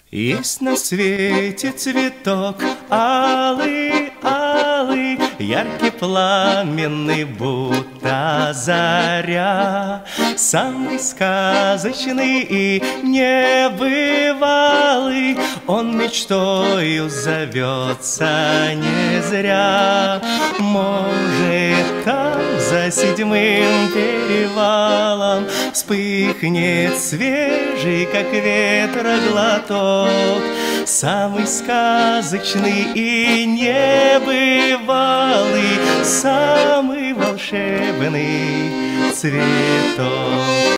Есть на свете цветок алый, алый, яркий, пламенный, будто заря, самый сказочный и небывалый. Он мечтою зовется не зря. Может, там за седьмым перевалом вспыхнет свежий, как ветра, глоток, самый сказочный и небывалый, самый волшебный цветок.